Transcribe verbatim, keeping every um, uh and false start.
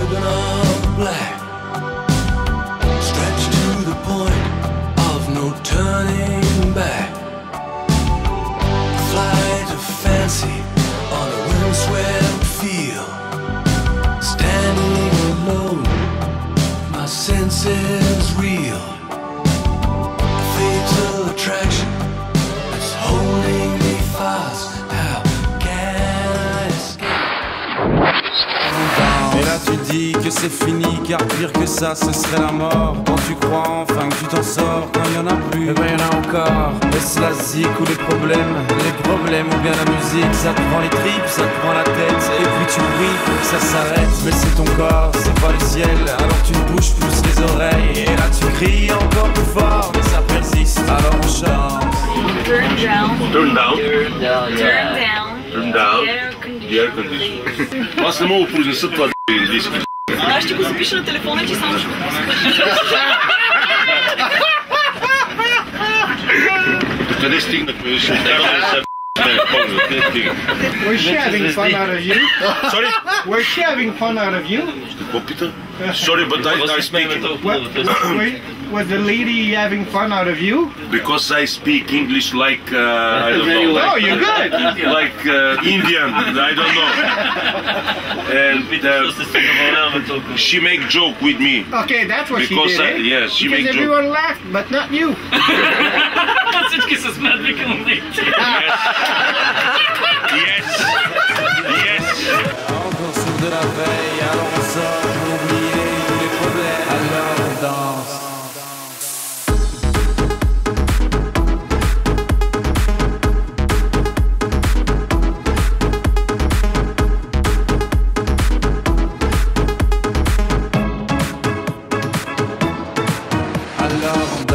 ribbon of black, stretched to the point of no turning back. Flight of fancy on a windswept field, standing alone, my senses reel. Fatal attraction that's holding me fast. How can I escape? Et là tu dis que c'est fini, car pire que ça ce serait la mort. Quand tu crois enfin que tu t'en sors, quand il y en a plus, et ben y en a encore. Est-ce la zik ou les problèmes, les problèmes ou bien la musique? Ça te prend les tripes, ça te prend la tête, et puis tu pries pour que ça s'arrête. Mais c'est ton corps, c'est pas le ciel, alors tu ne bouges plus les oreilles. Et là tu cries encore plus fort, mais ça persiste, alors on chante. Turn down. Turn down. Turn down. Turn down. Turn down. The air conditioning. The air conditioning. Аз не мога да произнеса това английски. Аз ще го запиша на телефона, че само ще го Къде стигнахме? Ще вкараме сега. We're she having fun out of you? Sorry? We're she having fun out of you? Какво пита? Sorry, but I, I speak... What, wait, was the lady having fun out of you? Because I speak English like, uh, I don't know. Oh, you're good! Like uh, Indian, I don't know. And uh, she make joke with me. Okay, that's what Because she did, I, eh? yes, she Because make joke. everyone laughed, but not you. Всички се смеят, викам ли? Yes. Yes. Encore sur de la veille, alors on sort pour oublier tous les problèmes. Alors on danse. Alors on